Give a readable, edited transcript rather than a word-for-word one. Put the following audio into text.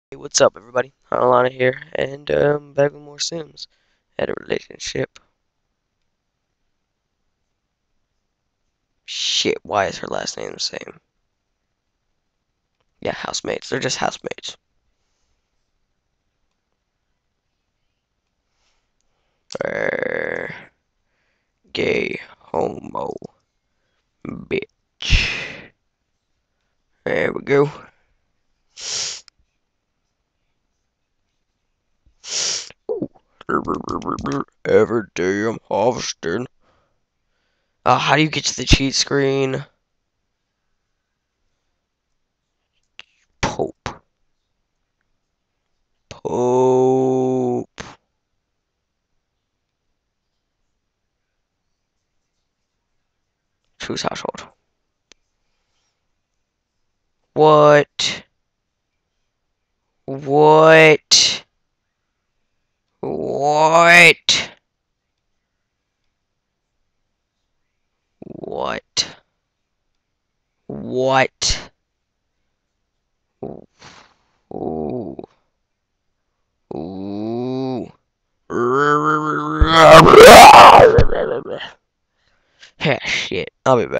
Hey, what's up, everybody? Alana here, and back with more Sims. Had a relationship. Shit, why is her last name the same? Yeah, housemates. They're just housemates. Gay homo bitch. There we go. Every day I'm harvesting. How do you get to the cheat screen? Pope. Pope. Choose household. What? What? What? What? What? Ooh. Ooh. Yeah, shit. I'll be back.